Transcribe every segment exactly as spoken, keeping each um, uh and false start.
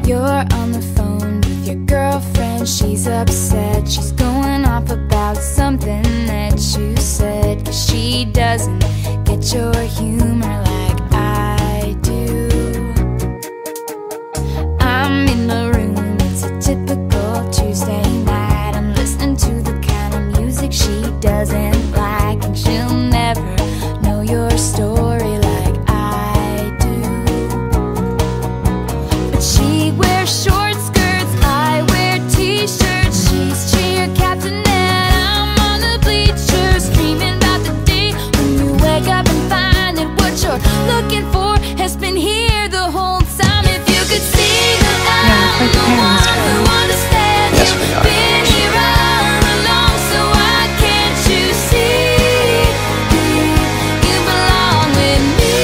You're on the phone with your girlfriend. She's upset, she's going off about something that you said, 'cause she doesn't get your humor like I do. I'm in the room, it's a typical Tuesday night. I'm listening to the kind of music she doesn't like, and she'll never know your story like I do. But she wears short skirts, I wear t-shirts. She's cheer captain and I'm on the bleachers, screaming about the day when you wake up and find that what you're looking for has been here the whole time. If you could see that I'm the one who understands. Yes, we are. Been here all along, so why can't you see? You belong with me.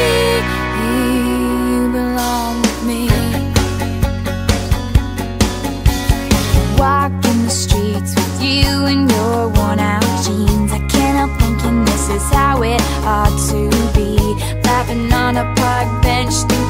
You belong with me. Walking the streets with you in your worn out jeans, I can't help thinking this is how it ought to be. Laughing on a park bench,